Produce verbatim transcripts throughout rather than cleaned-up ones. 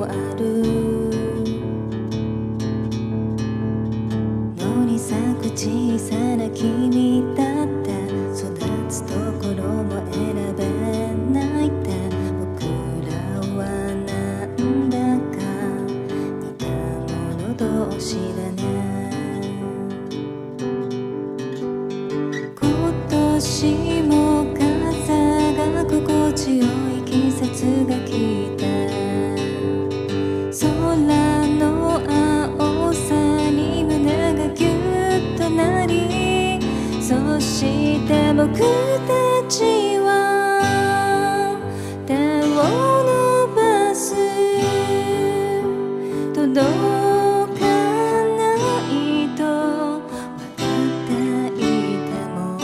ある野に咲く小さな君だって育つところも選べないって僕らはなんだか似た者同士だね。今年も風が心地よい季節が来た。空の青さに胸がギュッとなり、そして僕たちは手を伸ばす。届かないと分かっていても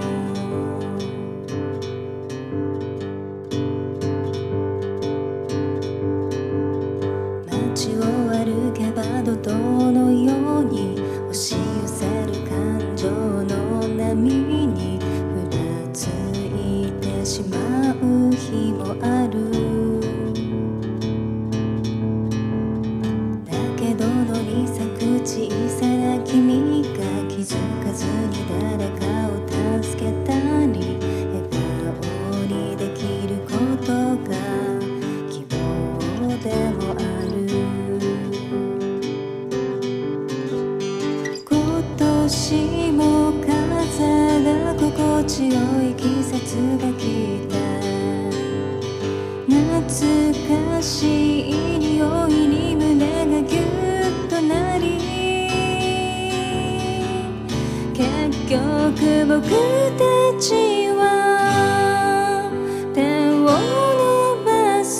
街を歩けば怒涛のように押し寄せる感情の波にふらついてしまう日もある。だけど野に咲く小さな君が気づかずに誰かを助けたり笑顔にできることが希望でもある。今年も風が心地よい季節が来た。懐かしい匂いに胸がギュッとなり、結局僕たちは手を伸ばす。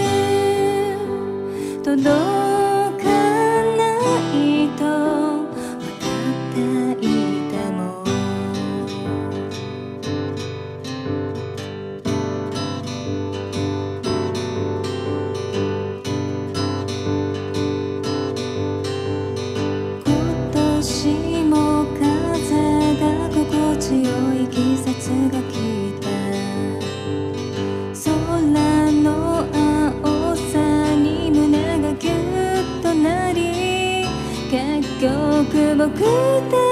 届かないと分かっていても今年も風が心地よい季節が来た。空の青さに胸がギュッとなり、結局僕た